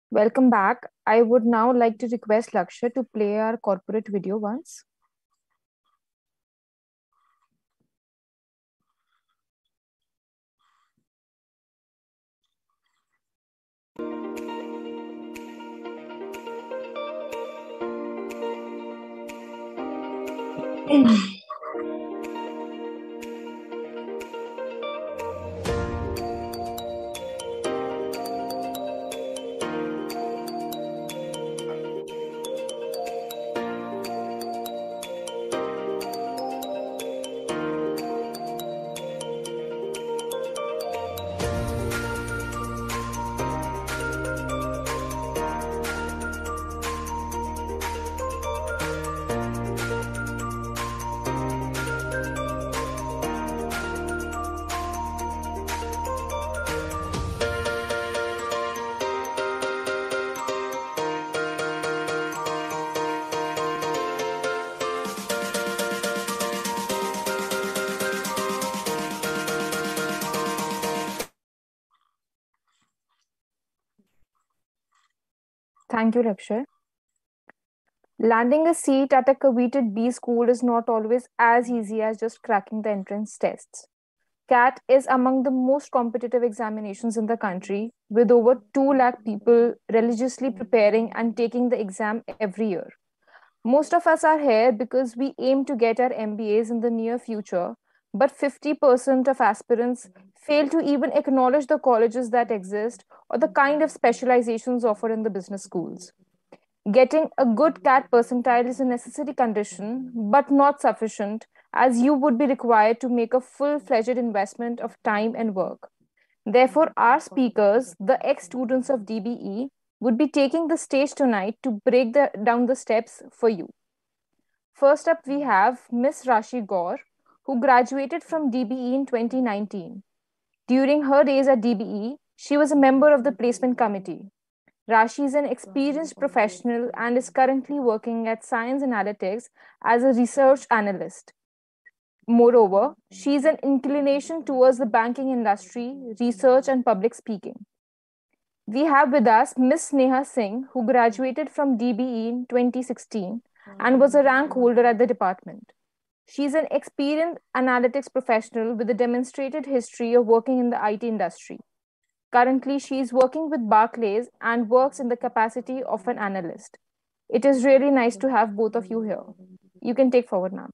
Welcome back. I would now like to request Laksha to play our corporate video once. Thank you, Laksha. Landing a seat at a coveted B school is not always as easy as just cracking the entrance tests. CAT is among the most competitive examinations in the country, with over 2 lakh people religiously preparing and taking the exam every year. Most of us are here because we aim to get our MBAs in the near future, but 50% of aspirants fail to even acknowledge the colleges that exist or the kind of specializations offered in the business schools. Getting a good CAT percentile is a necessary condition, but not sufficient, as you would be required to make a full fledged investment of time and work. Therefore, our speakers, the ex students of DBE, would be taking the stage tonight to down the steps for you. First up, we have Miss Rashi Gaur, who graduated from DBE in 2019. During her days at DBE, she was a member of the placement committee. Rashi is an experienced professional and is currently working at Science Analytics as a research analyst. Moreover, she is an inclination towards the banking industry, research, and public speaking. We have with us Miss Sneha Singh, who graduated from DBE in 2016 and was a rank holder at the department. She is an experienced analytics professional with a demonstrated history of working in the IT industry. Currently, she is working with Barclays and works in the capacity of an analyst. It is really nice to have both of you here. You can take forward, ma'am.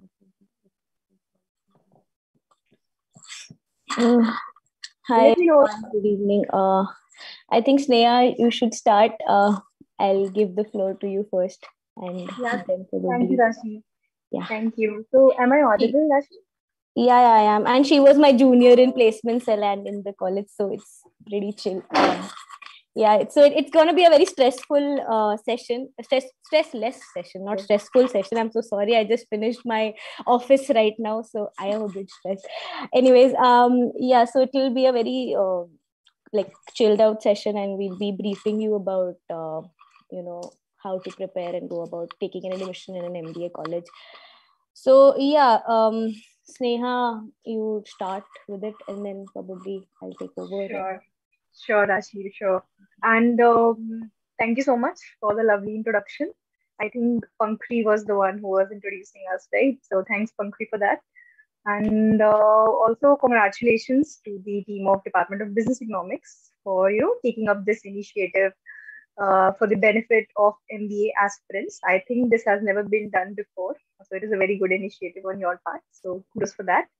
Hi, Let me know. everyone. Good evening. I think Sneha, you should start. I'll give the floor to you first, and Yeah, then thank you, probably, Rashi. yeah. Thank you. So, am I She- audible, Rashi? Yeah, I am, and she was my junior in placement cell and in the college, so it's pretty chill. Yeah, so it's gonna be a very stressful session, stressless session, not stressful session. I'm so sorry. I just finished my office right now, so I am a bit stressed. Anyways, yeah, so it will be a very like chilled out session, and we'll be briefing you about you know how to prepare and go about taking an admission in an MBA college. So yeah, Sneha, you start with it, and then probably I'll take over. Sure, sure, Rashi, sure. And thank you so much for the lovely introduction. I think Pankri was the one who was introducing us, right? So, thanks, Pankri, for that. And also, congratulations to the team of Department of Business Economics for taking up this initiative for the benefit of MBA aspirants. I think this has never been done before, so it is a very good initiative on your part. So kudos for that.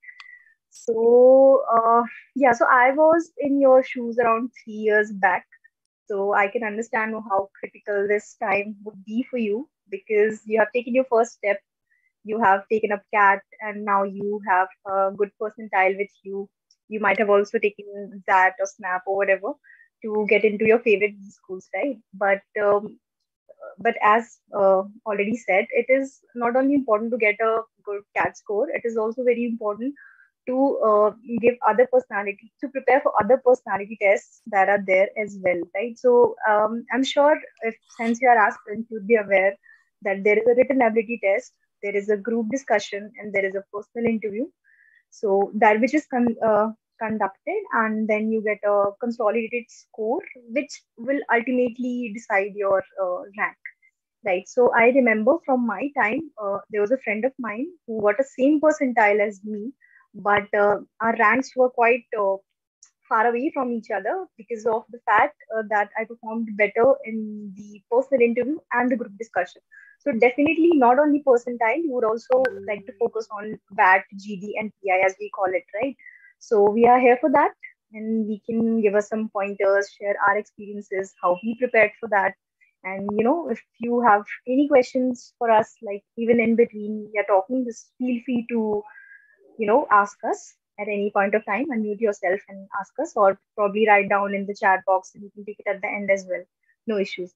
So yeah, so I was in your shoes around 3 years back, so I can understand how critical this time would be for you because you have taken your first step, you have taken up CAT, and now you have a good percentile with you. You might have also taken that or SNAP or whatever to get into your favorite schools, right? But as already said, it is not only important to get a good CAT score, it is also very important to give other personality to prepare for other personality tests that are there as well, right? So I'm sure if since you are aspirant, you'd be aware that there is a written ability test, there is a group discussion, and there is a personal interview. So that which is conducted, and then you get a consolidated score, which will ultimately decide your rank. Right. So I remember from my time, there was a friend of mine who got a same percentile as me, but our ranks were quite far away from each other because of the fact that I performed better in the personal interview and the group discussion. So definitely not only percentile, you would also like to focus on VAT, GD, and PI as we call it, right? So we are here for that, and we can give us some pointers, share our experiences, how we prepared for that. And if you have any questions for us, like even in between we are talking, just feel free to ask us at any point of time. Unmute yourself and ask us, or probably write down in the chat box, and you can take it at the end as well. No issues.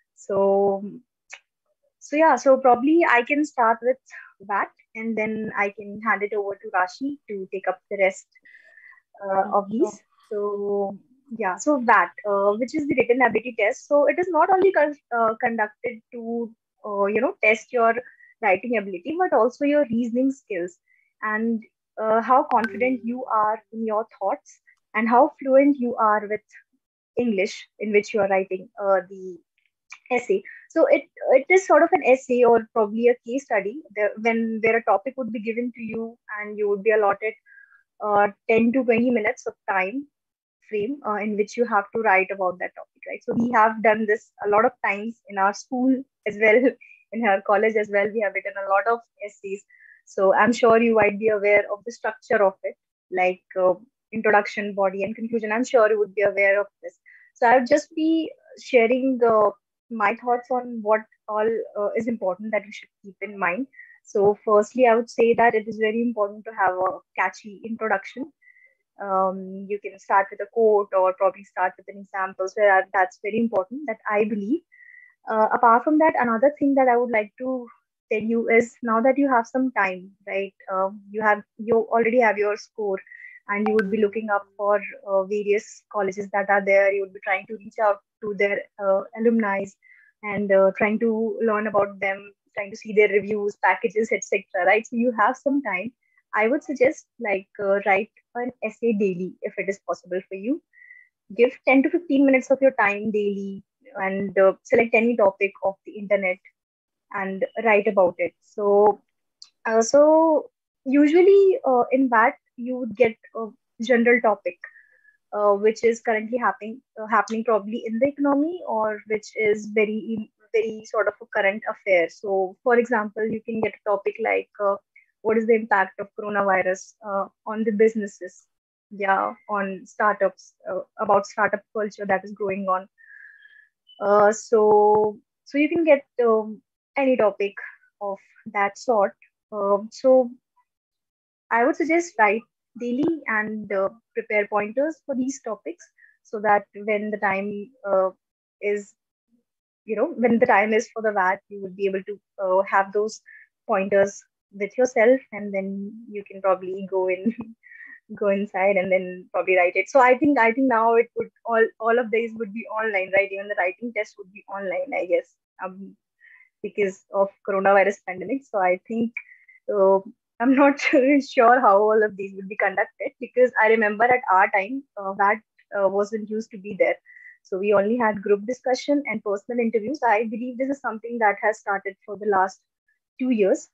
So yeah, so probably I can start with that, and then I can hand it over to Rashi to take up the rest of these. So yeah, so that which is the written ability test. So it is not only conducted to test your writing ability, but also your reasoning skills, and how confident you are in your thoughts, and how fluent you are with English in which you are writing the essay. So it is sort of an essay, or probably a case study, where a topic would be given to you, and you would be allotted 10 to 20 minutes of time frame in which you have to write about that topic, right? So we have done this a lot of times in our school as well, in our college as well. We have written a lot of essays. So I'm sure you might be aware of the structure of it, like introduction, body, and conclusion. I'm sure you would be aware of this. So I'll just be sharing my thoughts on what all is important that we should keep in mind. So firstly, I would say that it is very important to have a catchy introduction. You can start with a quote, or probably start with an example. So that's very important, that I believe. Apart from that, another thing that I would like to tell you is, now that you have some time, right? You already have your score, and you would be looking up for various colleges that are there. You would be trying to reach out to their alumni, and trying to learn about them, trying to see their reviews, packages, etc. Right? So you have some time. I would suggest, like, write an essay daily if it is possible for you. Give 10 to 15 minutes of your time daily, and select any topic of the internet and write about it. So usually in that you would get a general topic which is currently happening probably in the economy, or which is very sort of a current affair. So for example, you can get a topic like what is the impact of coronavirus on the businesses, yeah, on startups, about startup culture that is going on. So you can get any topic of that sort. So I would suggest write daily, and prepare pointers for these topics, so that when the time is, when the time is for the VAT, you would be able to have those pointers with yourself, and then you can probably go inside and then probably write it. So I think now it would all of these would be online, right? Even the writing test would be online, I guess, because of coronavirus pandemic. So I think uh, I'm not sure how all of these would be conducted, because I remember at our time that wasn't used to be there. So we only had group discussion and personal interviews. I believe this is something that has started for the last 2 years.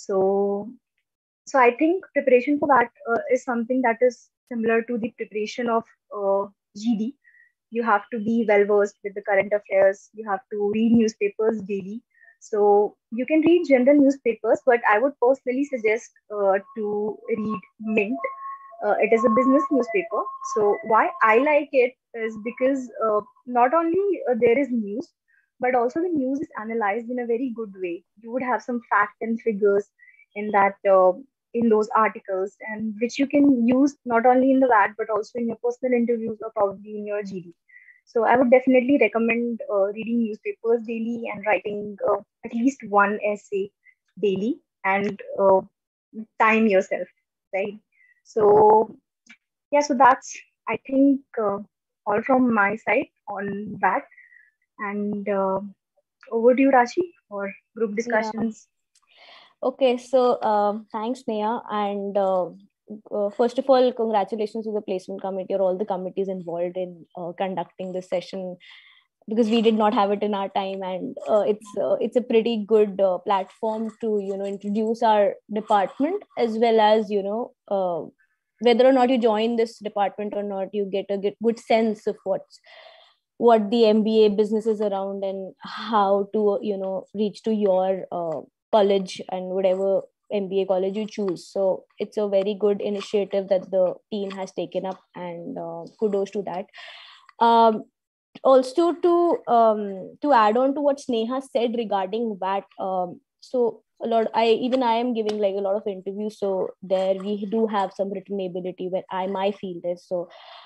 So I think preparation for that is something that is similar to the preparation of GD. You have to be well versed with the current affairs. You have to read newspapers daily. So you can read general newspapers, but I would personally suggest to read Mint. It is a business newspaper. So why I like it is because not only there is news, but also the news is analyzed in a very good way. You would have some fact and figures in that in those articles, and which you can use not only in the VAT but also in your personal interviews, or probably in your GD. So I would definitely recommend reading newspapers daily, and writing at least one essay daily, and time yourself, right? So yeah, so that's, I think, all from my side on that. And over to you, Rashi, for group Yeah. discussions. Okay, so thanks, Neha. And first of all, congratulations to the placement committee or all the committees involved in conducting this session, because we did not have it in our time, and it's a pretty good platform to introduce our department, as well as whether or not you join this department or not, you get a good sense of what the MBA business is around, and how to reach to your college and whatever MBA college you choose. So it's a very good initiative that the team has taken up, and kudos to that. Also, to add on to what Sneha said regarding VAT, so I am giving like a lot of interviews, so there we do have some written ability where my field is. So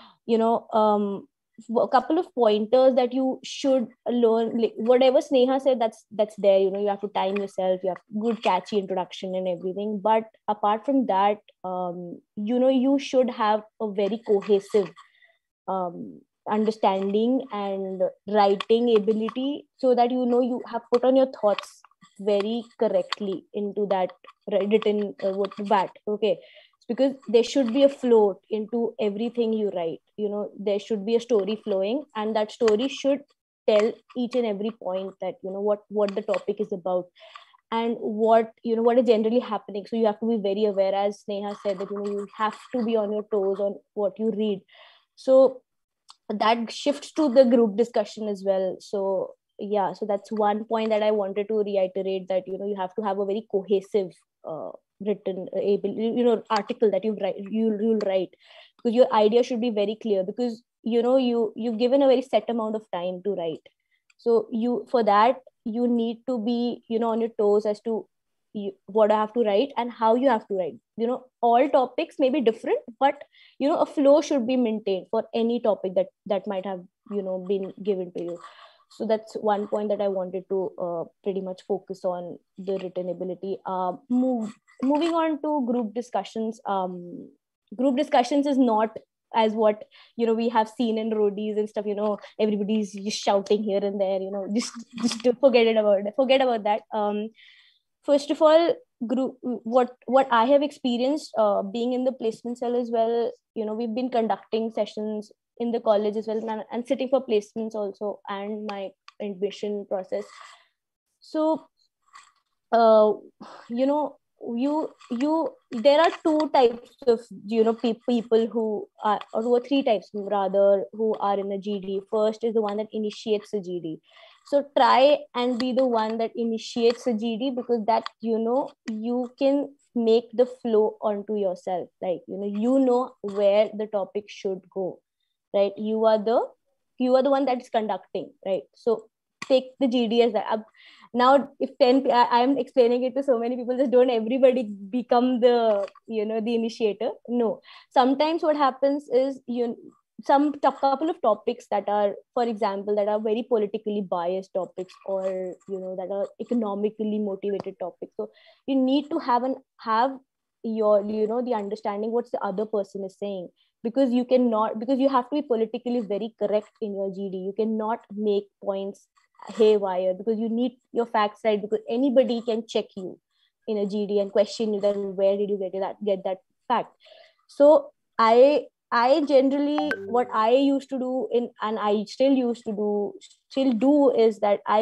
a couple of pointers that you should learn, like whatever Sneha said, that's there. You have to time yourself, you have good catchy introduction and everything, but apart from that, you should have a very cohesive understanding and writing ability, so that you have put on your thoughts very correctly into that written VAT. Okay, because there should be a flow into everything you write. There should be a story flowing, and that story should tell each and every point that what the topic is about, and what is generally happening. So you have to be very aware, as Sneha said, that you have to be on your toes on what you read. So that shifts to the group discussion as well. So yeah, so that's one point that I wanted to reiterate, that you have to have a very cohesive written article that you'll write, because your idea should be very clear, because you've given a very set amount of time to write. So for that you need to be on your toes as to what I have to write and how you have to write. All topics may be different, but a flow should be maintained for any topic that might have been given to you. So that's one point that I wanted to pretty much focus on, the written ability. Moving on to group discussions. Group discussions is not as what we have seen in roadies and stuff. Everybody's just shouting here and there. Just forget about that. First of all, group, what I have experienced being in the placement cell as well, we've been conducting sessions in the college as well, and sitting for placements also, and my admission process. So there are two types of people who are, or three types rather, who are in a GD. First is the one that initiates a GD. So try and be the one that initiates a GD, because that you can make the flow onto yourself. Like where the topic should go, right? You are the one that's conducting, right? So take the GD as that. Now if 10 I'm explaining it to so many people, just don't everybody become the the initiator. No, sometimes what happens is couple of topics that are, for example, that are very politically biased topics, or that are economically motivated topics. So you need to have your the understanding what's the other person is saying, because you have to be politically very correct in your GD. You cannot make points haywire, because you need your facts right, because anybody can check you in a GD and question you that where did you get that fact. So I generally, what I used to do and I still do is that I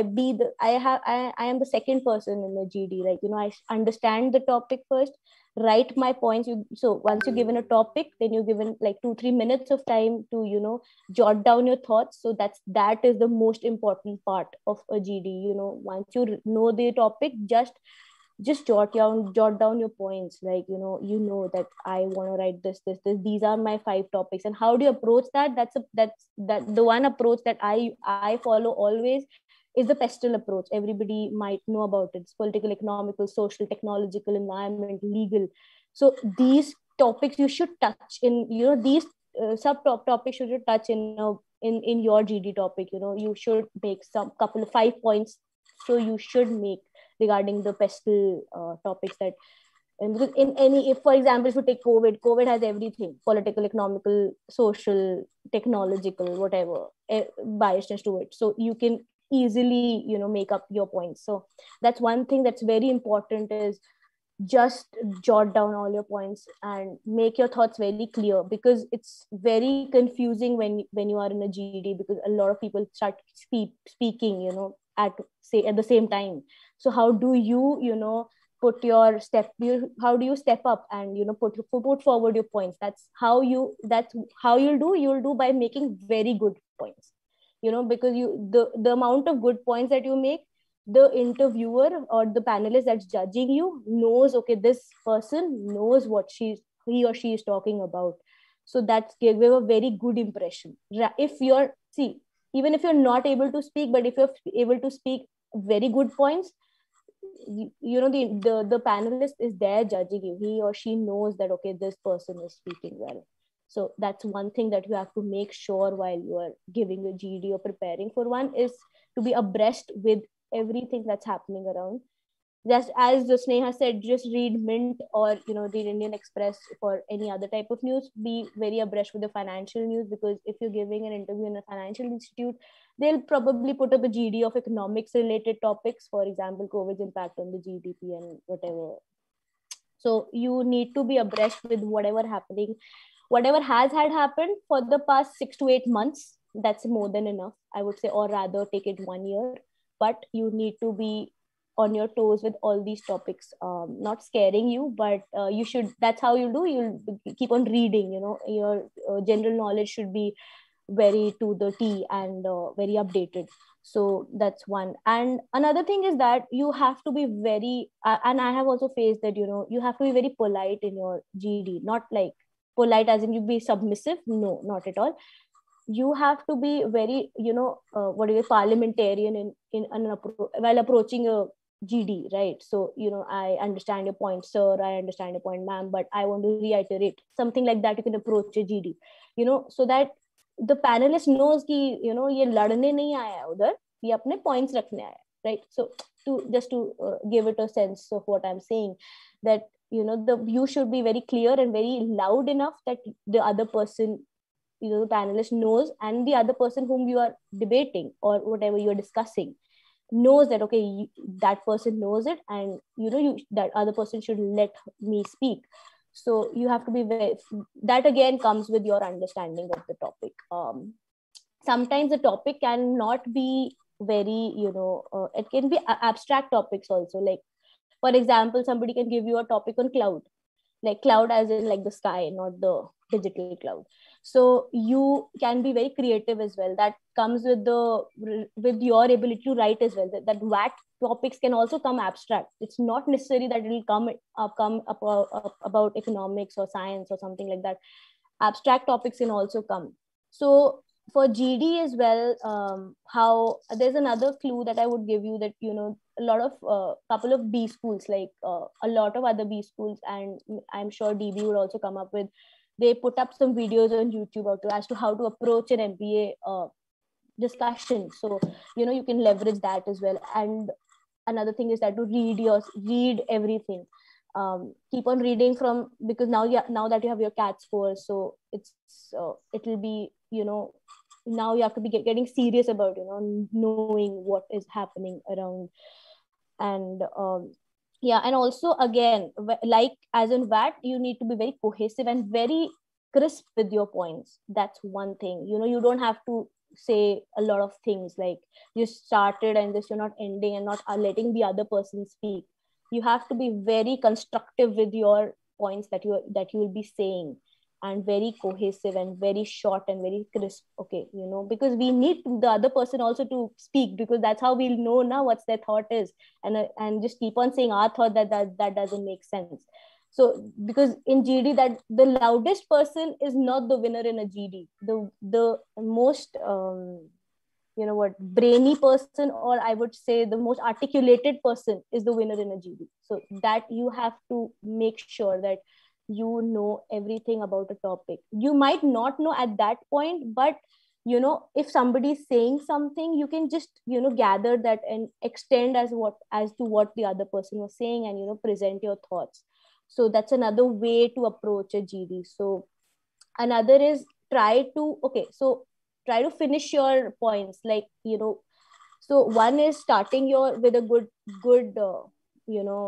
am the second person in the GD. Like I understand the topic first, write my points. So once you're given a topic, then you're given like 2-3 minutes of time to jot down your thoughts. So that is the most important part of a GD. Once you know the topic, just jot down your points. Like that I want to write this, these are my 5 topics. And how do you approach that? That's the one approach that I follow always, is the pestle approach. Everybody might know about it. It's political, economical, social, technological, environment, legal. So these topics you should touch in these sub topics you should touch in your GD topic. You should make some couple of 5 points, so you should make regarding the pestle topics. That, and because if for example, if you take COVID has everything: political, economical, social, technological, whatever biasness to it. So you can easily make up your points. So that's one thing that's very important, is just jot down all your points and make your thoughts very clear, because it's very confusing when you are in a GD, because a lot of people start speaking, at the same time. So how do you put your how do you step up and put forward your points? That's how you'll do by making very good points, because the amount of good points that you make, the interviewer or the panelist that's judging you knows, okay, this person knows what he or she is talking about. So that's give a very good impression. If you're see Even if you're not able to speak, but if you're able to speak very good points, the panelist is there judging you. He or she knows that, okay, this person is speaking well. So that's one thing that you have to make sure while you are giving a GD or preparing for one, is to be abreast with everything that's happening around. Just as the Sneha said, just read Mint or read Indian Express for any other type of news. Be very abreast with the financial news, because if you're giving an interview in a financial institute, they'll probably put up a GD of economics related topics, for example, COVID's impact on the GDP and whatever. So you need to be abreast with whatever has had happened for the past 6 to 8 months. That's more than enough, I would say, or rather take it 1 year. But you need to be on your toes with all these topics, not scaring you, but you should. That's how you'll keep on reading. Your general knowledge should be very to the T and very updated. So that's one. And another thing is that you have to be very and I have also faced that, you have to be very polite in your GD. Not like polite as in you be submissive, no, not at all. You have to be very parliamentarian while approaching a GD, right? So I understand your point, sir, I understand your point, ma'am, but I want to reiterate something like that. You can approach a GD, so that the panelist knows कि ये लड़ने नहीं आया है उधर, ये अपने points रखने आया है, right? So to give it a sense of what I'm saying, that you should be very clear and very loud enough that the other person, the panelist knows, and the other person whom you are debating or whatever you're discussing knows that, okay, that person knows it, and that other person should let me speak. So you have to be very, that again comes with your understanding of the topic. Sometimes the topic cannot be very, it can be abstract topics also. Like, for example, somebody can give you a topic on cloud, like cloud as in like the sky, not the digital cloud. So you can be very creative as well. That comes with your ability to write as well. That VAT topics can also come abstract. It's not necessary that it will come about economics or science or something like that. Abstract topics can also come. So for GD as well, how there's another clue that I would give you, that a lot of couple of B schools, like a lot of other B schools, and I'm sure DB would also come up with, they put up some videos on YouTube as to how to approach an MBA discussion. So you can leverage that as well. And another thing is that to read everything. Keep on reading from, because now that you have your CAT score, so it will be now you have to be getting serious about knowing what is happening around. And and also again, like as in VAT, you need to be very cohesive and very crisp with your points. That's one thing. You don't have to say a lot of things, like you started and this you're not ending and not letting the other person speak. You have to be very constructive with your points that you will be saying, and very cohesive and very short and very crisp. Okay, because we need the other person also to speak, because that's how we'll know now what their thought is, and just keep on saying our thought that doesn't make sense. So because in GD, that the loudest person is not the winner in a GD. The most brainy person, or I would say the most articulated person, is the winner in a GD. So that you have to make sure that you know everything about a topic. You might not know at that point, but if somebody is saying something, you can just gather that and extend as to what the other person was saying, and present your thoughts. So that's another way to approach a GD. So another is try to finish your points, like so one is starting with a good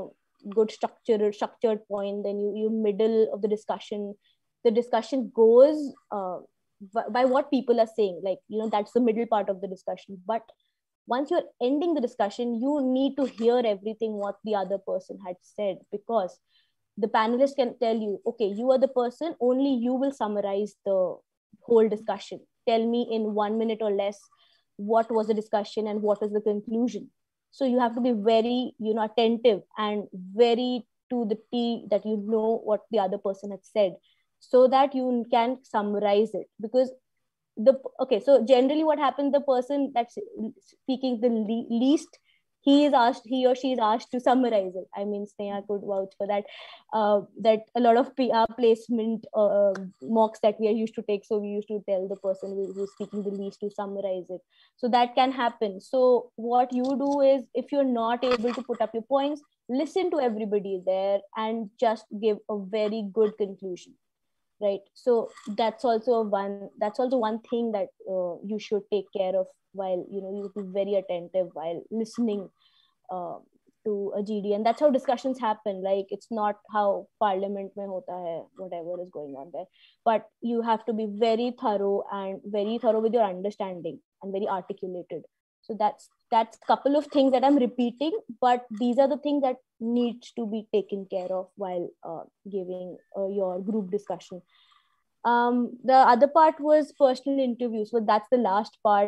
good structured point, then you middle of the discussion goes by what people are saying, like, that's the middle part of the discussion. But once you're ending the discussion, you need to hear everything what the other person had said, because the panelist can tell you, okay, you are the person, only you will summarize the whole discussion. Tell me in 1 minute or less what was the discussion and what was the conclusion. So you have to be very, attentive and very to the T, that you know what the other person had said, so that you can summarize it. Because so generally what happens, the person that's speaking the least, he or she is asked to summarize it. I mean, Sneha could vouch for that, that a lot of placement mocks that we are used to take, so we used to tell the person who's speaking the least to summarize it. So that can happen. So what you do is, if you're not able to put up your points, listen to everybody there and just give a very good conclusion, right? So that's also one thing that you should take care of, while you be very attentive while listening uh, to a GD. And that's how discussions happen. Like, it's not how parliament mein hota hai, whatever is going on there, but you have to be very thorough with your understanding and very articulated. So that's couple of things that I'm repeating, but these are the things that needs to be taken care of while giving your group discussion. The other part was personal interviews. So that's the last part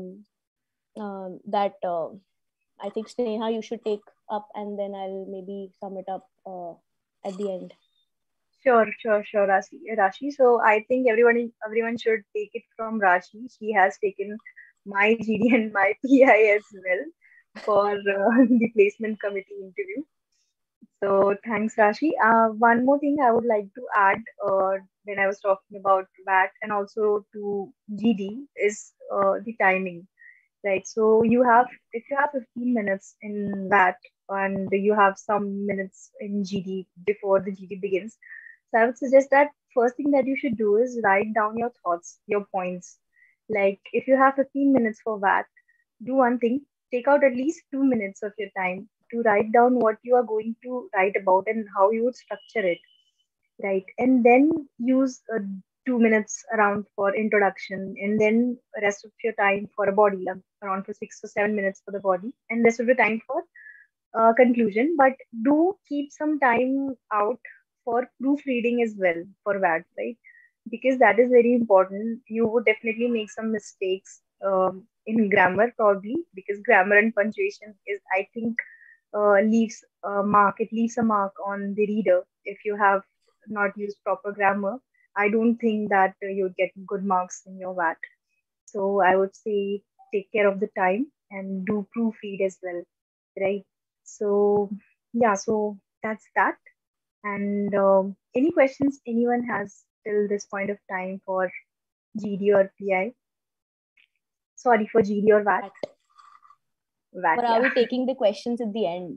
that I think, Sneha, you should take up, and then I'll maybe sum it up at the end. Sure, Rashi. So I think everyone should take it from Rashi. She has taken my GD and my PI as well for the placement committee interview. So thanks, Rashi. One more thing I would like to add when I was talking about VAT and also to GD is the timing. Right. So if you have 15 minutes in VAT and you have some minutes in GD before the GD begins, so I would suggest that first thing that you should do is write down your thoughts, your points. Like, if you have 15 minutes for VAT, do one thing, take out at least 2 minutes of your time to write down what you are going to write about and how you would structure it, right? And then use 2 minutes around for introduction, and then rest of your time for a body, around for 6 or 7 minutes for the body, and rest of the time for conclusion. But do keep some time out for proofreading as well for that, right? Because that is very important. You would definitely make some mistakes in grammar, probably, because grammar and punctuation is, I think, leaves a mark. It leaves a mark on the reader. If you have not used proper grammar, I don't think that you'll get good marks in your VAT. So I would say take care of the time and do proofread as well, right? So yeah, so that's that. And any questions anyone has till this point of time for GD or PI? Sorry, for GD or VAT? VAT, Or are we taking the questions at the end?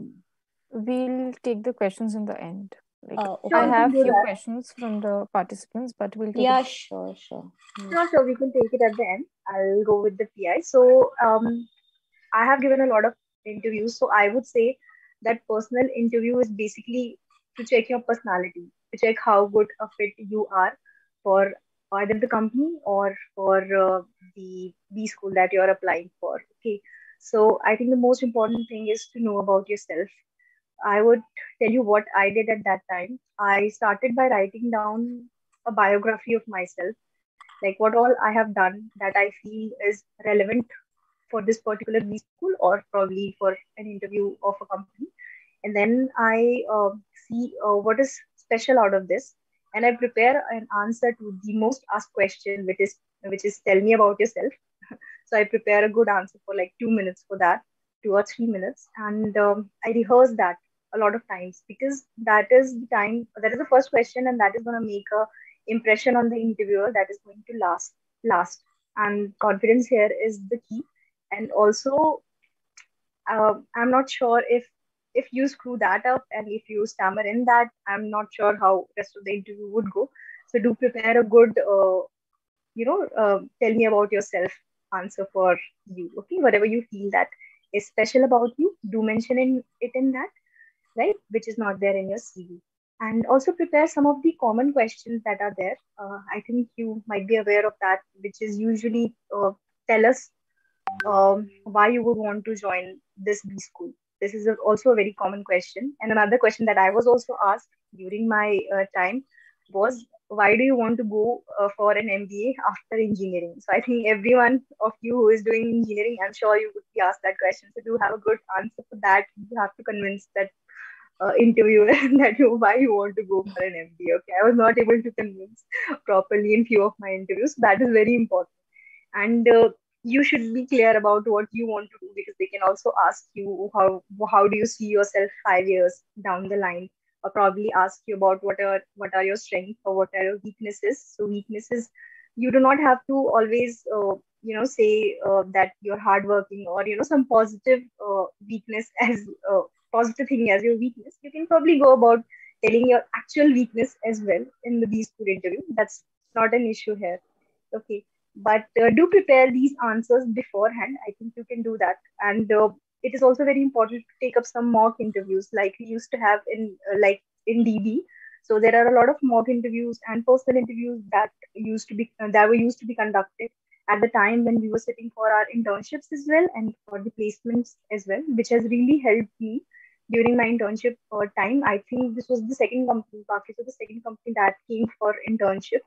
We'll take the questions in the end. Like, okay. I we can have do few that. questions from the participants, but we'll take Yeah, it. sure. Sure, we can take it at the end. I'll go with the PI. So I have given a lot of interviews. So I would say that personal interview is basically to check your personality, to check how good a fit you are for either the company or for the B school that you're applying for. Okay. So I think the most important thing is to know about yourself. I would tell you what I did at that time. I started by writing down a biography of myself, like what all I have done that I feel is relevant for this particular B school or probably for an interview of a company. And then I see what is special out of this, and I prepare an answer to the most asked question, which is tell me about yourself. So I prepare a good answer for like 2 minutes for that, 2 or 3 minutes, and I rehearse that a lot of times, because that is the first question, and that is going to make a impression on the interviewer that is going to last. And confidence here is the key. And also, I'm not sure if you screw that up and if you stammer in that, I'm not sure how rest of the interview would go. So do prepare a good tell me about yourself answer for you. Okay, whatever you feel that is special about you, do mention it in that. right? Which is not there in your CV. And also prepare some of the common questions that are there. I think you might be aware of that, which is usually tell us why you would want to join this B school. This is also a very common question. And another question that I was also asked during my time was, why do you want to go for an MBA after engineering? So I think everyone of you who is doing engineering, I'm sure you would be asked that question. So to have a good answer for that, you have to convince that interviewer that why you want to go for an MBA. Okay, I was not able to convince properly in few of my interviews. That is very important, and you should be clear about what you want to do, because they can also ask you how do you see yourself 5 years down the line, or probably ask you about what are your strengths or what are your weaknesses. So weaknesses, you do not have to always say that you're hardworking, or some positive weakness as positive thing as your weakness. You can probably go about telling your actual weakness as well in the B school interview. That's not an issue here. Okay, but do prepare these answers beforehand. I think you can do that. And it is also very important to take up some mock interviews like we used to have in DB. So there are a lot of mock interviews and personal interviews that were used to be conducted at the time when we were sitting for our internships as well, and for the placements as well, which has really helped me during my internship time. I think this was the second company, Kafi, so the second company that came for internship.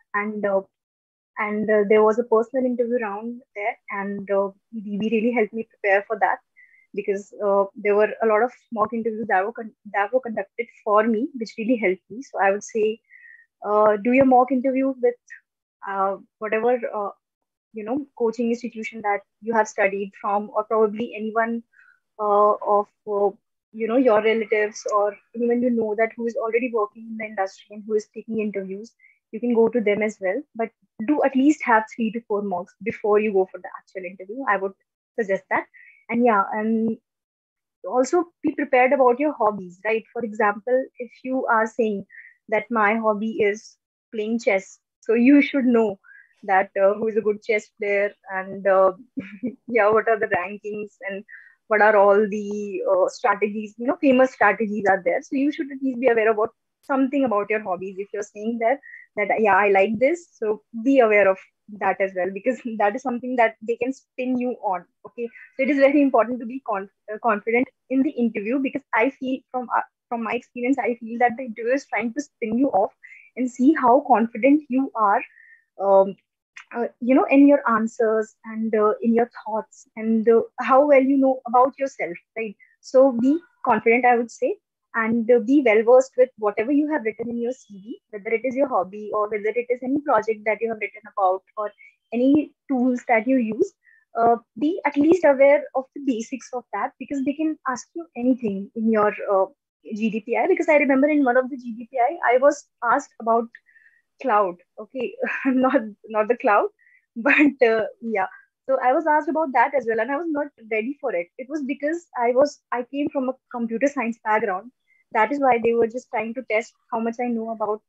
And there was a personal interview round there, and DB really helped me prepare for that, because there were a lot of mock interviews that were conducted for me, which really helped me. So I would say, do your mock interview with whatever coaching institution that you have studied from, or probably anyone of your relatives, or even that who is already working in the industry and who is taking interviews. You can go to them as well, but do at least have 3 to 4 mocks before you go for the actual interview. I would suggest that. And yeah, and also be prepared about your hobbies, right? For example, if you are saying that my hobby is playing chess, so you should know that who is a good chess player, and yeah, what are the rankings, and what are all the strategies, famous strategies are there. So you should at least be aware about something about your hobbies. If you're saying that yeah, I like this, so be aware of that as well, because that is something that they can spin you on. Okay, so it is very important to be confident in the interview, because I feel from my experience, I feel that the interviewer is trying to spin you off and see how confident you are, um, in your answers, and in your thoughts, and how well you know about yourself, right? So be confident, I would say, and be well versed with whatever you have written in your CV, whether it is your hobby, or whether it is any project that you have written about, or any tools that you use. Be at least aware of the basics of that, because they can ask you anything in your GDPI. Because I remember in one of the GDPI, I was asked about cloud. Okay, not the cloud, but yeah. So I was asked about that as well, and I was not ready for it. It was because I came from a computer science background. That is why they were just trying to test how much I know about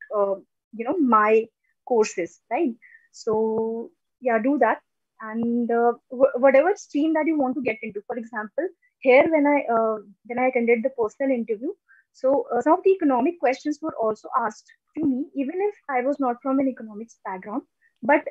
my courses, right? So yeah, do that. And whatever stream that you want to get into. For example, here when I attended the personal interview, so some of the economic questions were also asked to me, even if I was not from an economics background. But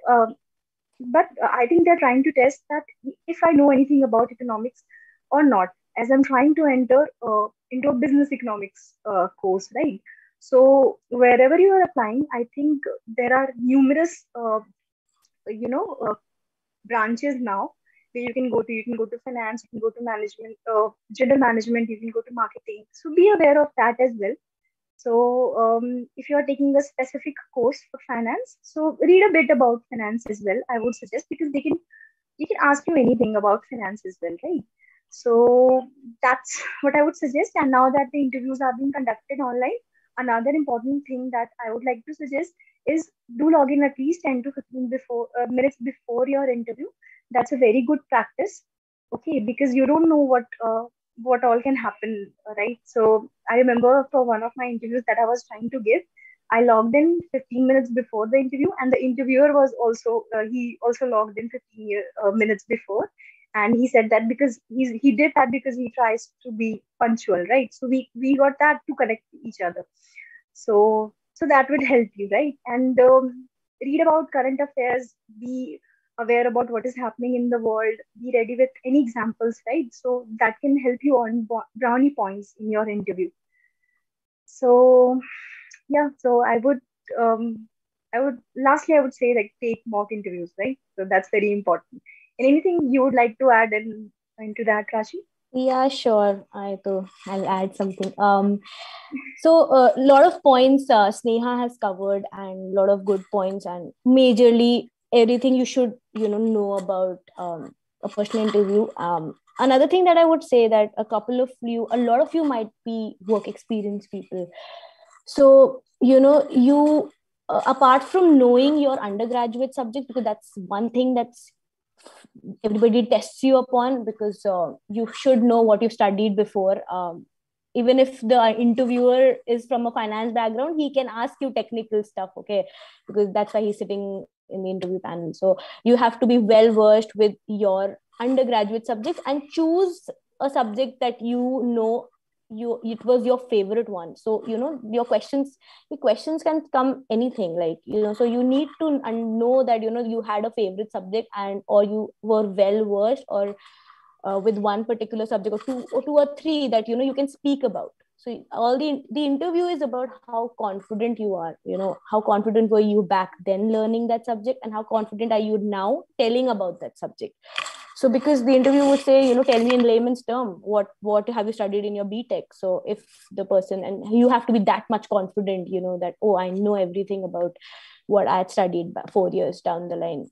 I think they're trying to test that if I know anything about economics or not, as I'm trying to enter into a business economics course, right? So wherever you are applying, I think there are numerous, you know, uh, branches now where you can go to. You can go to finance, you can go to management, general management, you can go to marketing. So be aware of that as well. So, if you are taking a specific course for finance, so read a bit about finance as well. I would suggest, because they can ask you anything about finance as well, right? So that's what I would suggest. And now that the interviews are being conducted online, another important thing that I would like to suggest is do log in at least 10 to 15 minutes before your interview. That's a very good practice. Okay, because you don't know what all can happen, right? So I remember for one of my interviews that I was trying to give, I logged in 15 minutes before the interview, and the interviewer was also he also logged in 15 minutes before. And he said that because he did that because he tries to be punctual, right? So we got that to connect each other. So that would help you, right? And read about current affairs, be aware about what is happening in the world, be ready with any examples, right? So that can help you on brownie points in your interview. So yeah, so um lastly I would say, like, take mock interviews, right? So that's very important. And anything you would like to add into that, Rashi? Yeah, sure. I'll add something. So a lot of points Sneha has covered, and a lot of good points, and majorly everything you should know about a personal interview. Another thing that I would say, that a lot of you might be work experience people. So you apart from knowing your undergraduate subject, because that's one thing that's everybody tests you upon, because you should know what you've studied before. Even if the interviewer is from a finance background, he can ask you technical stuff, okay, because that's why he's sitting in the interview panel. So you have to be well versed with your undergraduate subjects, and choose a subject that it was your favorite one. So your questions can come anything, like so you need to know that you had a favorite subject, and or you were well versed, or with one particular subject, or two or three that you can speak about. So all the interview is about how confident you are, how confident were you back then learning that subject, and how confident are you now telling about that subject. So because the interview would say, tell me in layman's term, what have you studied in your BTech. So if the person, and you have to be that much confident, that, oh, I know everything about what I had studied 4 years down the line.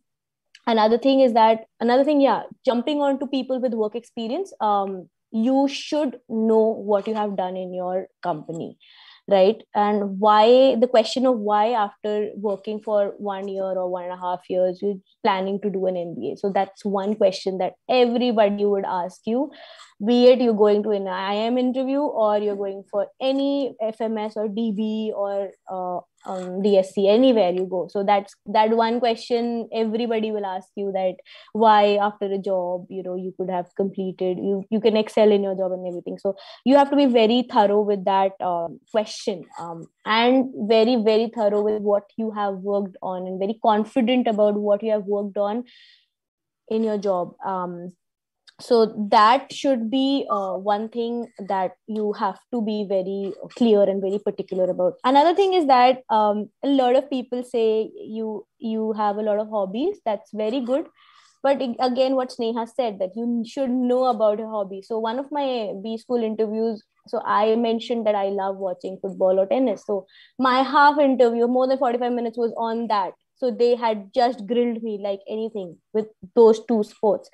Another thing, yeah, jumping on to people with work experience, you should know what you have done in your company, right? And why, the question of why after working for 1 year or 1.5 years you're planning to do an MBA. So that's one question that everybody would ask you, be it you're going to an IIM interview, or you're going for any FMS or DB, or DSC, anywhere you go. So that's that one question everybody will ask you, that why after a job you could have completed, you can excel in your job and everything. So you have to be very thorough with that question, and very, very thorough with what you have worked on, and very confident about what you have worked on in your job. So that should be one thing that you have to be very clear and very particular about. Another thing is that a lot of people say you have a lot of hobbies. That's very good, but again, what Sneha said, that you should know about your hobby. So one of my B school interviews, so I mentioned that I love watching football or tennis. So my half interview, more than 45 minutes, was on that. So they had just grilled me like anything with those two sports.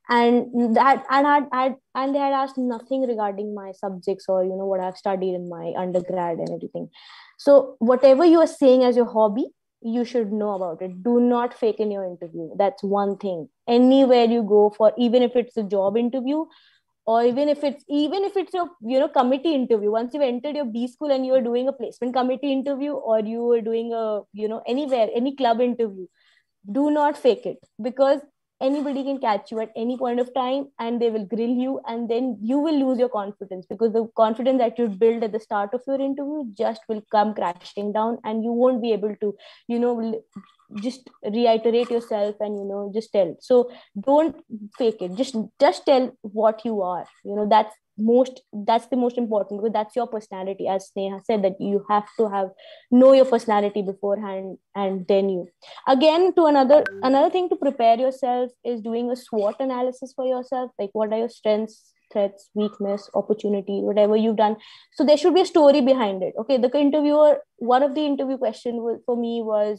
And they had asked nothing regarding my subjects, or what I've studied in my undergrad and everything. So whatever you are saying as your hobby, you should know about it. Do not fake in your interview. That's one thing. Anywhere you go for, even if it's a job interview, or even if it's your committee interview, once you've entered your B school and you are doing a placement committee interview, or you are doing a anywhere, any club interview, do not fake it, because anybody can catch you at any point of time, and they will grill you, and then you will lose your confidence, because the confidence that you build at the start of your interview just will come crashing down, and you won't be able to you know just reiterate yourself, and just tell. So don't fake it. Just tell what you are. That's the most important, because that's your personality. As Sneha said, that you have to have know your personality beforehand, and then you again, to another thing to prepare yourself is doing a SWOT analysis for yourself, like what are your strengths, threats, weakness, opportunity, whatever you've done. So there should be a story behind it. Okay, the interviewer, one of the interview question for me was,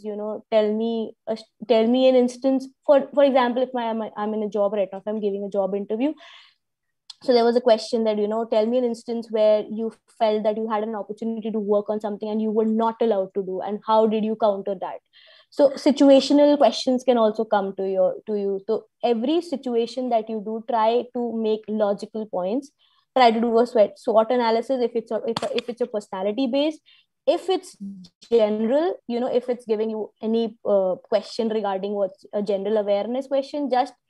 tell me an instance. For example, if I'm in a job right now, if I'm giving a job interview, so there was a question that, tell me an instance where you felt that you had an opportunity to work on something and you were not allowed to do, and how did you counter that. So situational questions can also come to you. So every situation that you do, try to make logical points. Try to do a SWOT analysis if it's a personality based. If it's general, if it's giving you any question regarding what's a general awareness question, just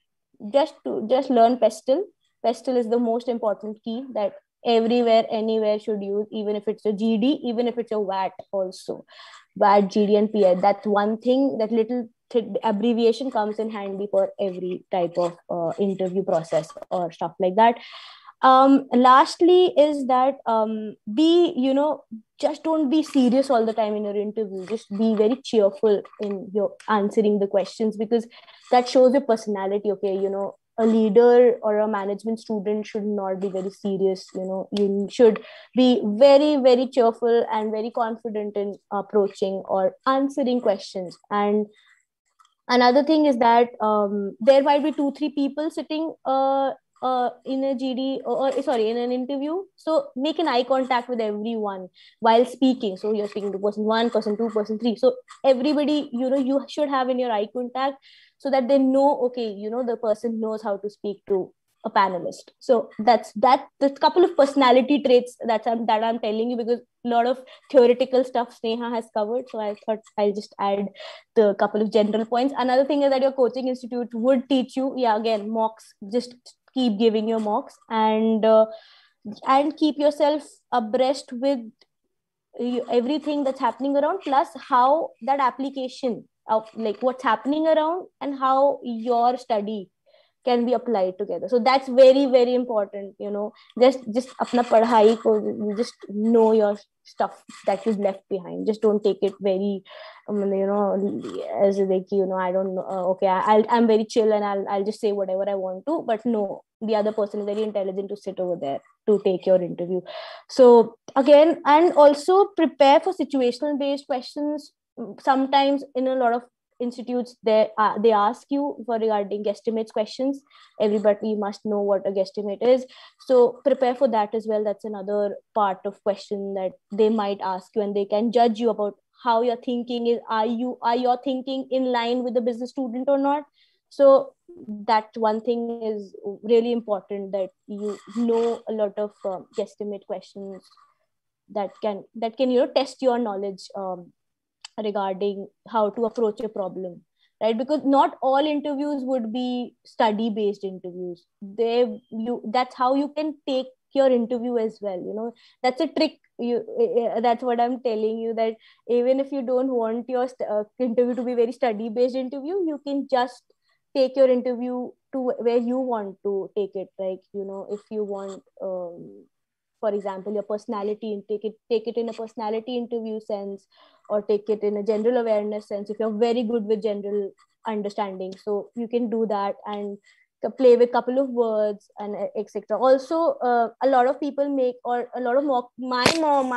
just learn pestle. Pestle is the most important key that everywhere, anywhere should use, even if it's a GD, even if it's a VAT also. VAT, GD and PI. That's one thing, that little abbreviation comes in handy for every type of interview process or stuff like that. Lastly is that be, just don't be serious all the time in your interview. Just be very cheerful in your answering the questions, because that shows your personality. Okay, a leader or a management student should not be very serious. You should be very, very cheerful and very confident in approaching or answering questions. And another thing is that there might be 2-3 people sitting in a GD, or sorry, in an interview. So make an eye contact with everyone while speaking. So you're speaking to person 1, person 2, person 3. So everybody, you should have in your eye contact, so that they know, okay, the person knows how to speak to a panelist. So that's the couple of personality traits that I'm telling you, because a lot of theoretical stuff Sneha has covered. So I thought I'll just add the couple of general points. Another thing is that your coaching institute would teach you, again, mocks. Just keep giving your mocks, and keep yourself abreast with everything that's happening around, plus how that application of like what's happening around and how your study can be applied together. So that's very, very important. Just apna padhai ko, just know your stuff that you've left behind. Just don't take it very as like, I don't know, okay, I'm very chill and I'll just say whatever I want to. But no, the other person is very intelligent to sit over there to take your interview. So again, and also prepare for situational based questions. Sometimes in a lot of institutes, they ask you for regarding guesstimates questions. Everybody must know what a guesstimate is, so prepare for that as well. That's another part of question that they might ask you, and they can judge you about how your thinking is. Are your thinking in line with the business student or not? So that one thing is really important, that you know a lot of guesstimate questions that can test your knowledge regarding how to approach a problem, right? Because not all interviews would be study based interviews. That's how you can take your interview as well. That's a trick. That's what I'm telling you, that even if you don't want your interview to be very study based interview, you can just take your interview to where you want to take it. Like, if you want for example, your personality, and take it in a personality interview sense, or take it in a general awareness sense. If you're very good with general understanding, so you can do that and play with couple of words and etc. Also, a lot of people make, or a lot of my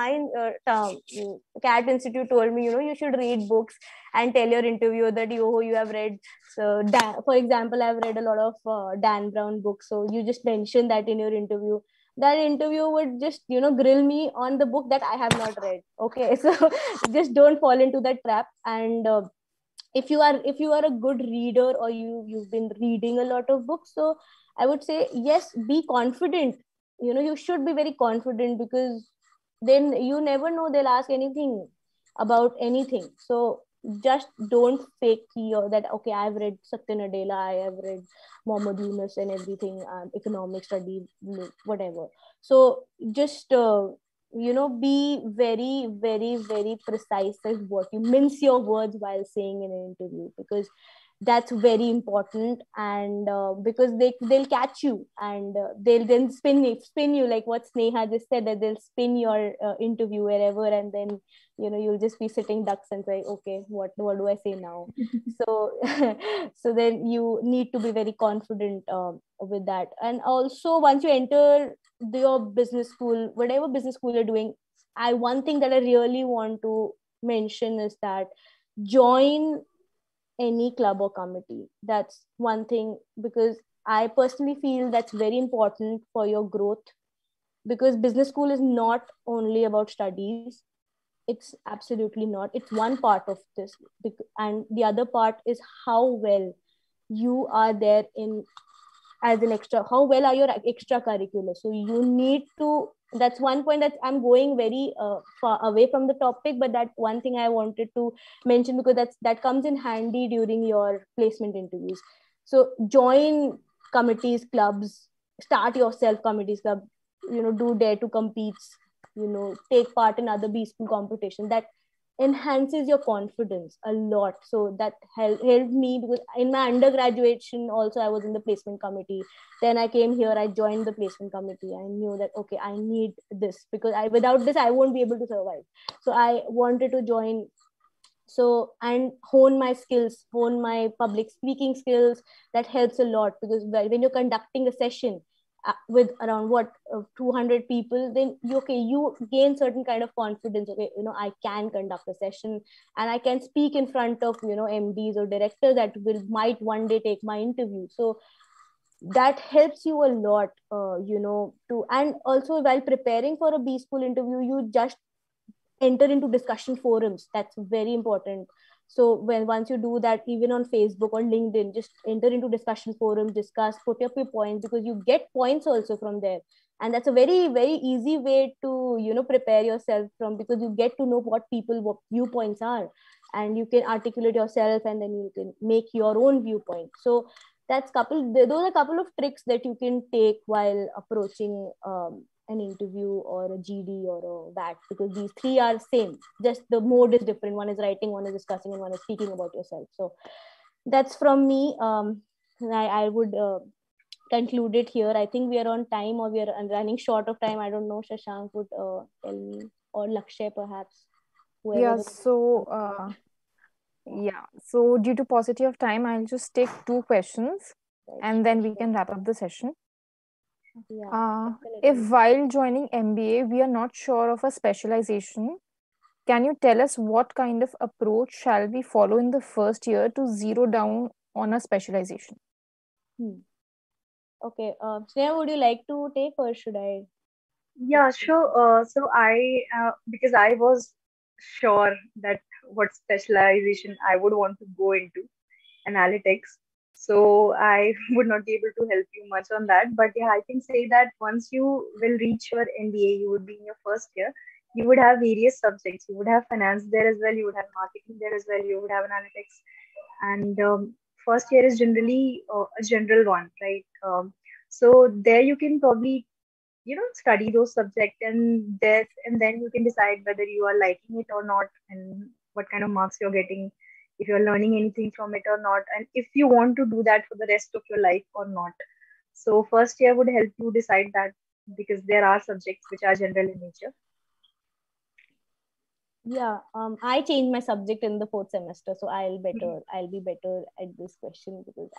CAT Institute told me, you should read books and tell your interviewer that you have read. So for example, I've read a lot of Dan Brown books. So you just mention that in your interview. That interviewer would just grill me on the book that I have not read. Okay, so just don't fall into that trap. And if you are a good reader, or you've been reading a lot of books, so I would say, yes, be confident. You should be very confident, because then you never know, they'll ask anything about anything. So just don't fake that, okay, I've read Satya Nadella, I have read Mohammed Yunus and everything, economic study, whatever. So just be very, very, very precise as what you mince your words while saying in an interview, because that's very important. And because they'll catch you, and they'll then spin you, like what Sneha just said, that they'll spin your interview wherever, and then you'll just be sitting ducks and say, okay, what do I say now? So so then you need to be very confident with that. And also, once you enter your business school, whatever business school you're doing, one thing that I really want to mention is that join any club or committee. That's one thing, because I personally feel that's very important for your growth, because business school is not only about studies. It's absolutely not. It's one part of this, and the other part is how well you are there in as an extra, how well are your extracurricular. So you need to, that's one point that I'm going very far away from the topic, but that one thing I wanted to mention, because that comes in handy during your placement interviews. So join committees, clubs, start yourself committees, club, do dare to compete, take part in other B school competition. That enhances your confidence a lot. So that helped me, because in my undergraduation also I was in the placement committee. Then I came here, I joined the placement committee. I knew that, okay, I need this, because without this I won't be able to survive. So I wanted to join, so, and hone my skills, hone my public speaking skills. That helps a lot, because when you're conducting a session with around 200 people, then you gain certain kind of confidence. Okay, I can conduct a session, and I can speak in front of MDs or directors that might one day take my interview. So that helps you a lot, to, and also while preparing for a B school interview, you just enter into discussion forums. That's very important. So once you do that, even on Facebook or LinkedIn, just enter into discussion forums, discuss, put up your points, because you get points also from there. And that's a very, very easy way to prepare yourself from, because you get to know what viewpoints are, and you can articulate yourself, and then you can make your own viewpoint. So those are a couple of tricks that you can take while approaching an interview or a GD or a VAT, because these three are same, just the mode is different. One is writing, one is discussing, and one is speaking about yourself. So that's from me. I would conclude it here. I think we are on time, or we are running short of time. I don't know, Shashank would tell me, or Lakshay perhaps. Yeah, so due to paucity of time, I'll just take two questions, and then we can wrap up the session. If while joining MBA, we are not sure of a specialization, can you tell us what kind of approach shall we follow in the first year to zero down on a specialization? Okay, Sneha, would you like to take, or should I? Yeah, sure. So because I was sure that what specialization I would want to go into, analytics. So I would not be able to help you much on that. But yeah, I can say that once you will reach your MBA, you would be in your first year. You would have various subjects. You would have finance there as well. You would have marketing there as well. You would have analytics. And first year is generally a general one, right? So there you can probably study those subjects, and then you can decide whether you are liking it or not, and what kind of marks you're getting, if you're learning anything from it or not, and if you want to do that for the rest of your life or not. So first year would help you decide that, because there are subjects which are general in nature. Yeah, I changed my subject in the fourth semester, so I'll be better at this question, because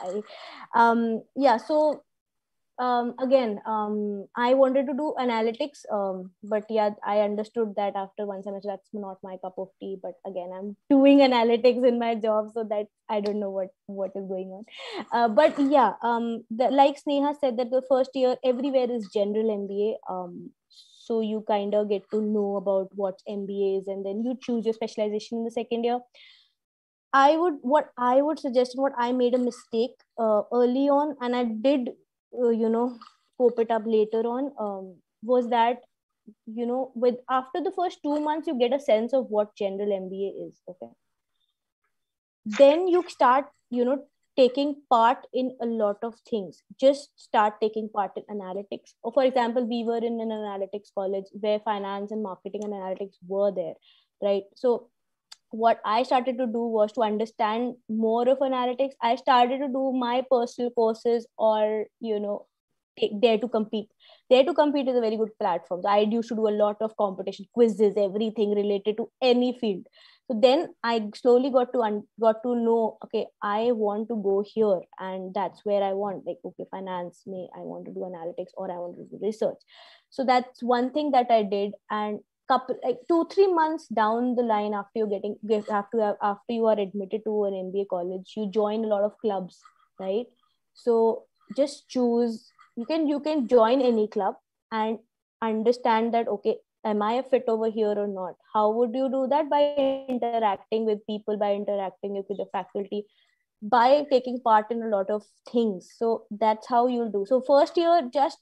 so again, I wanted to do analytics, but yeah, I understood that after one semester that's not my cup of tea. But again, I'm doing analytics in my job, so that I don't know what is going on. But yeah, like Sneha said, that the first year everywhere is general MBA. So you kind of get to know about what MBA is, and then you choose your specialization in the second year. What I would suggest, what I made a mistake early on, and I did cope it up later on, was that with after the first 2 months you get a sense of what general MBA is. Okay, then you start taking part in a lot of things. Just start taking part in analytics. Or for example, we were in an analytics college where finance and marketing and analytics were there, right? So what I started to do was to understand more of analytics. I started to do my personal courses, or Dare to Compete. Dare to Compete is a very good platform. So I used to do a lot of competition quizzes, everything related to any field. So then I slowly got to know, okay, I want to go here, and that's where I want, like, okay, finance, I want to do analytics, or I want to do research. So that's one thing that I did. And like 2-3 months down the line, after you are admitted to an MBA college, you join a lot of clubs, right? So just choose, you can join any club and understand that, okay, am I a fit over here or not? How would you do that? By interacting with people, by interacting with the faculty, by taking part in a lot of things. So that's how you'll do. So first year, just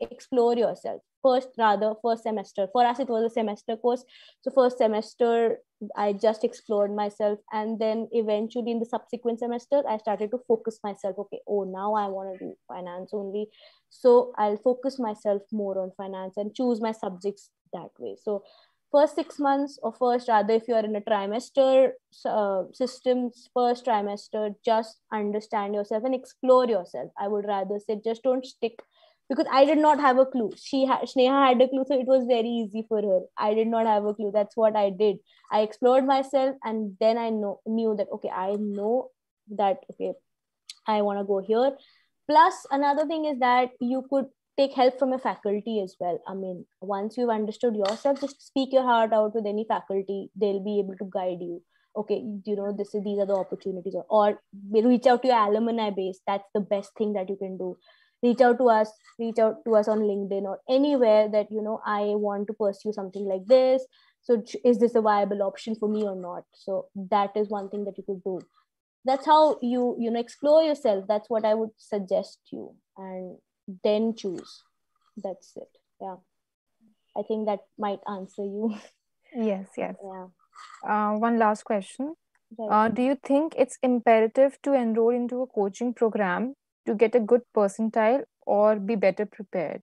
explore yourself. First semester, for us it was a semester course. So first semester I just explored myself. And then eventually in the subsequent semesters, I started to focus myself. Okay, oh, now I want to do finance only. So I'll focus myself more on finance and choose my subjects that way. So first 6 months, or first rather, if you are in a trimester systems, first trimester, just understand yourself and explore yourself. I would rather say just don't stick, because I did not have a clue. Sneha had a clue, so it was very easy for her. I did not have a clue. That's what I did. I explored myself, and then I knew that, okay, I know that, okay, I want to go here. Plus, another thing is that you could take help from a faculty as well. I mean, once you've understood yourself, just speak your heart out with any faculty. They'll be able to guide you. Okay, these are the opportunities, or reach out to your alumni base. That's the best thing that you can do. Reach out to us on LinkedIn or anywhere that, I want to pursue something like this. So is this a viable option for me or not? So that is one thing that you could do. That's how you explore yourself. That's what I would suggest you, and then choose. That's it. Yeah, I think that might answer you. Yes, yes. Yeah. One last question. Right. Do you think it's imperative to enroll into a coaching program to get a good percentile or be better prepared?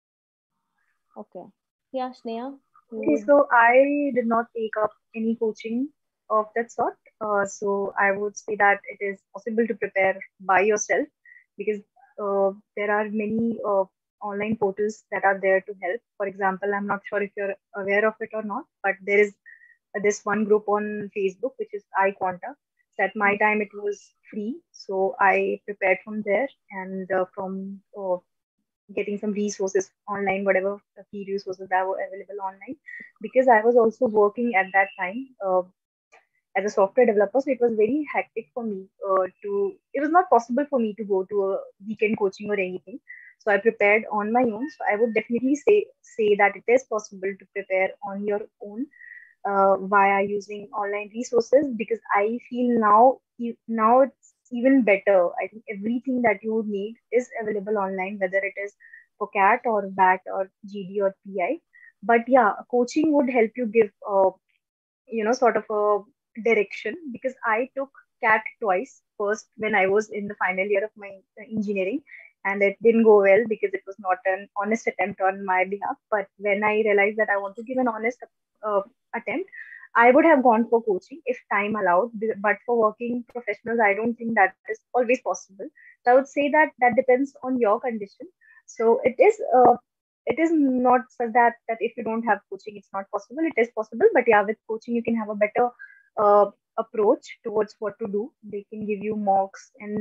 Okay. Yeah, Sneha. Okay, so I did not take up any coaching of that sort. So I would say that it is possible to prepare by yourself, because there are many online portals that are there to help. For example, I'm not sure if you're aware of it or not, but there is this one group on Facebook, which is iQuanta. So at my time, it was free. So I prepared from there, and from getting some resources online, whatever key resources that were available online, because I was also working at that time as a software developer. So it was very hectic for me it was not possible for me to go to a weekend coaching or anything. So I prepared on my own. So I would definitely say that it is possible to prepare on your own via using online resources, because I feel now it's even better. I think everything that you would need is available online, whether it is for CAT or BAT or GD or PI. But yeah, coaching would help you give sort of a direction, because I took CAT twice. First, when I was in the final year of my engineering, and it didn't go well because it was not an honest attempt on my behalf. But when I realized that I want to give an honest uh, attempt, I would have gone for coaching if time allowed. But for working professionals, I don't think that is always possible. So I would say that that depends on your condition. So it is not such that if you don't have coaching, it's not possible. It is possible, but yeah, with coaching, you can have a better approach towards what to do. They can give you mocks and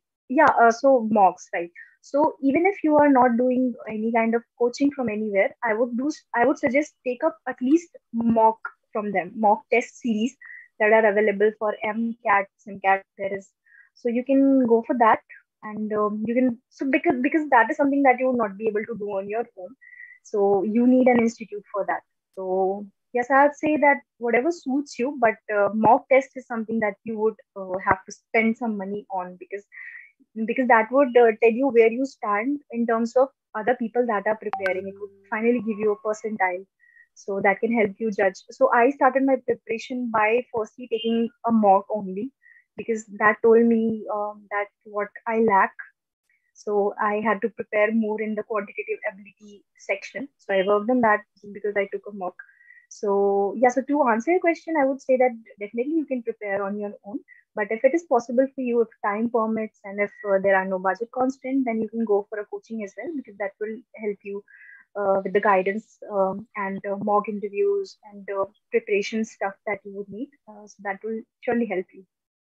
so mocks, right? So even if you are not doing any kind of coaching from anywhere, I would suggest take up at least mock from them, mock test series that are available for MCAT, SIMCAT. There is, so you can go for that, and you can, so because that is something that you will not be able to do on your own. So you need an institute for that. So yes, I'd say that whatever suits you, but mock test is something that you would have to spend some money on, because that would tell you where you stand in terms of other people that are preparing. It would finally give you a percentile, so that can help you judge. So I started my preparation by firstly taking a mock only, because that told me that what I lack. So I had to prepare more in the quantitative ability section. So I worked on that because I took a mock. So yeah, so to answer your question, I would say that definitely you can prepare on your own. But if it is possible for you, if time permits, and if there are no budget constraints, then you can go for a coaching as well, because that will help you with the guidance and mock interviews and preparation stuff that you would need. So that will surely help you.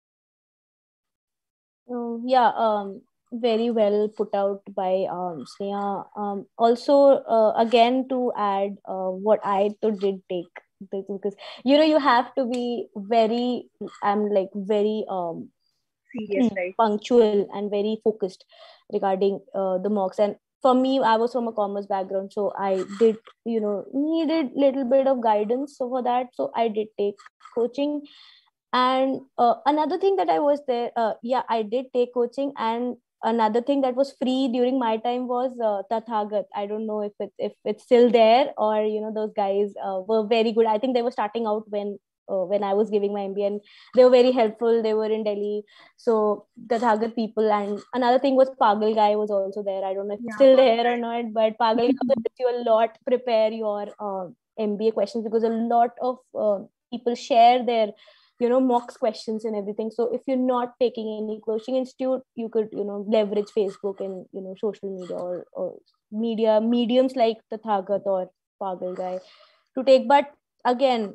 Yeah, very well put out by Sneha. Also, again, to add what I too did take, because you have to be very, I'm like very Serious, right? punctual and very focused regarding the mocks. And for me, I was from a commerce background, so I did needed little bit of guidance. So for that, so I did take coaching. And another thing that I was there, I did take coaching. And another thing that was free during my time was Tathagat. I don't know if it's still there, or those guys were very good. I think they were starting out when when I was giving my MBA, and they were very helpful. They were in Delhi. So the Thagat people, and another thing was Pagal guy was also there. I don't know if it's still there or not, but Pagal guy helps you a lot prepare your MBA questions, because a lot of people share their mocks questions and everything. So if you're not taking any coaching institute, you could leverage Facebook and social media, or media mediums like the Thagat or Pagal guy to take. But again,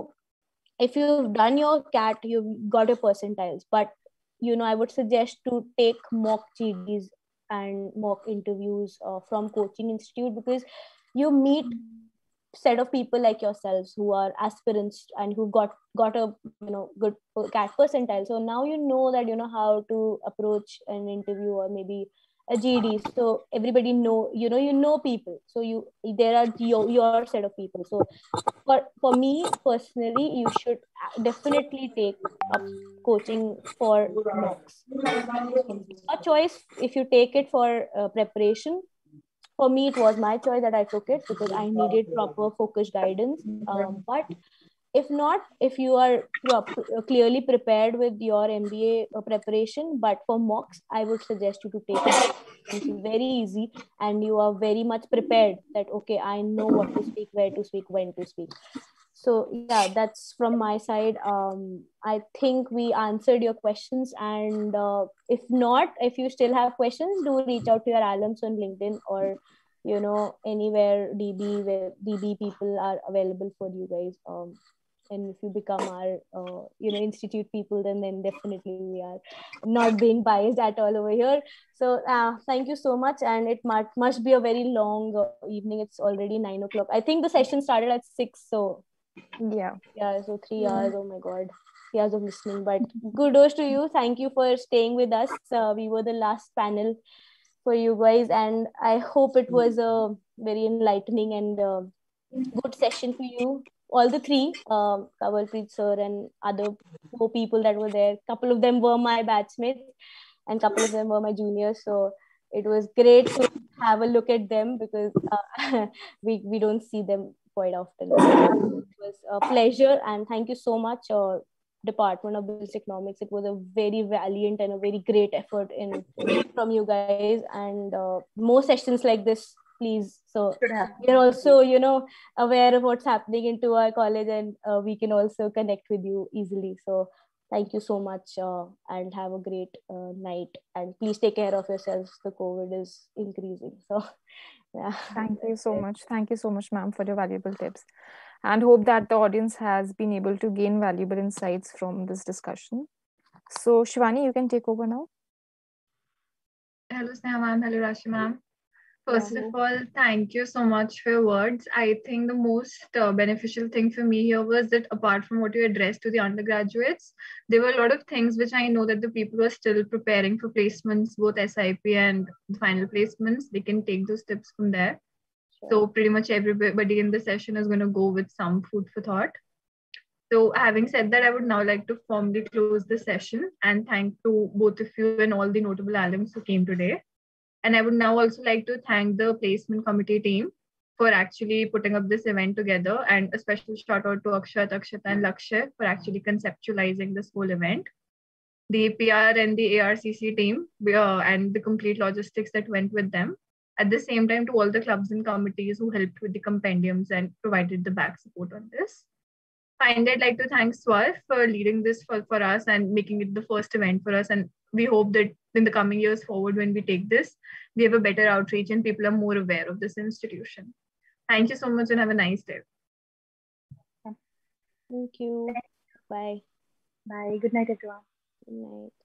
if you've done your CAT, you've got your percentiles, but I would suggest to take mock GDs and mock interviews from coaching institute, because you meet set of people like yourselves who are aspirants and who got a good CAT percentile. So now that how to approach an interview or maybe a GD. So everybody know people. So there are your set of people. So for me personally, you should definitely take up coaching for mocks. It's a choice if you take it for preparation. For me, it was my choice that I took it because I needed proper focused guidance. But if not, if you are clearly prepared with your MBA preparation, but for mocks, I would suggest you to take it. It's very easy, and you are very much prepared that, okay, I know what to speak, where to speak, when to speak. So yeah, that's from my side. I think we answered your questions, and if not, if you still have questions, do reach out to your alums on LinkedIn or anywhere where DB people are available for you guys. And if you become our institute people, then definitely we are not being biased at all over here. So thank you so much, and it must be a very long evening. It's already 9 o'clock. I think the session started at 6, so Yeah. so 3 hours. Oh my god, 3 hours of listening. But kudos to you. Thank you for staying with us. We were the last panel for you guys, and I hope it was a very enlightening and good session for you, all the three, Kawalpreet sir and other 4 people that were there. Couple of them were my batchmates and couple of them were my juniors, so it was great to have a look at them, because we don't see them quite often. It was a pleasure, and thank you so much, Department of Business Economics. It was a very valiant and a very great effort from you guys, and more sessions like this, please. So we're also aware of what's happening into our college, and we can also connect with you easily. So thank you so much, and have a great night, and please take care of yourselves. The COVID is increasing, so yeah. Thank you so much. Thank you so much, ma'am, for your valuable tips, and hope that the audience has been able to gain valuable insights from this discussion. So Shivani, you can take over now. Hello, Sneha ma'am. Hello, Rashi ma'am. First of all, thank you so much for your words. I think the most beneficial thing for me here was that apart from what you addressed to the undergraduates, there were a lot of things which I know that the people who are still preparing for placements, both SIP and the final placements, they can take those tips from there. So pretty much everybody in the session is going to go with some food for thought. So having said that, I would now like to formally close the session and thank to both of you and all the notable alums who came today. And I would now also like to thank the placement committee team for actually putting up this event together, and a special shout out to Akshat, Akshata and Lakshay for actually conceptualizing this whole event. The PR and the ARCC team and the complete logistics that went with them. At the same time, to all the clubs and committees who helped with the compendiums and provided the back support on this. Finally, I'd like to thank Swar for leading this for us and making it the first event for us. And we hope that in the coming years forward, when we take this, we have a better outreach and people are more aware of this institution. Thank you so much and have a nice day. Thank you. Bye. Bye. Good night, everyone. Good night.